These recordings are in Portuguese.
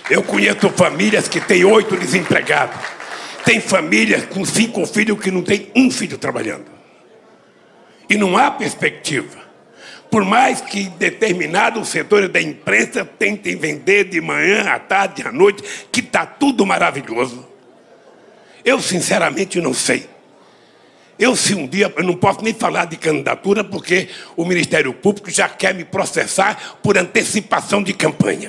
Eu conheço famílias que têm 8 desempregados. Tem famílias com 5 filhos que não tem um filho trabalhando. E não há perspectiva. Por mais que determinados setores da imprensa tentem vender de manhã, à tarde, à noite, que está tudo maravilhoso. Eu, sinceramente, não sei. Se um dia, eu não posso nem falar de candidatura, porque o Ministério Público já quer me processar por antecipação de campanha.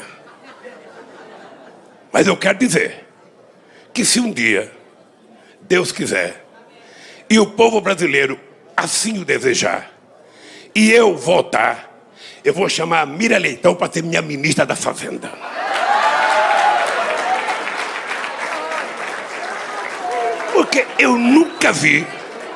Mas eu quero dizer que se um dia, Deus quiser, e o povo brasileiro assim o desejar, e eu votar, eu vou chamar a Mira Leitão para ser minha ministra da Fazenda. Porque eu nunca vi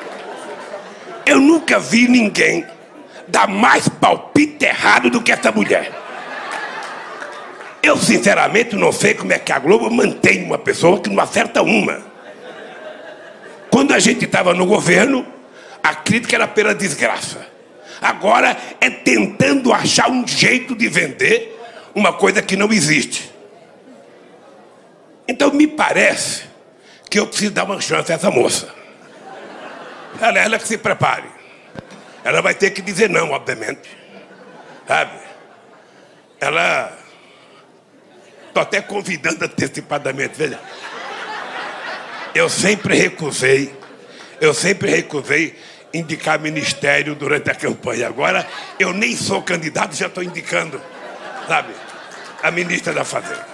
ninguém dar mais palpite errado do que essa mulher. Eu, sinceramente, não sei como é que a Globo mantém uma pessoa que não acerta uma. Quando a gente estava no governo, a crítica era pela desgraça. Agora é tentando achar um jeito de vender uma coisa que não existe. Então me parece que eu preciso dar uma chance a essa moça. Ela que se prepare. Ela vai ter que dizer não, obviamente. Sabe? Estou até convidando antecipadamente, veja. Eu sempre recusei indicar ministério durante a campanha. Agora, eu nem sou candidato, já estou indicando, sabe, a ministra da Fazenda.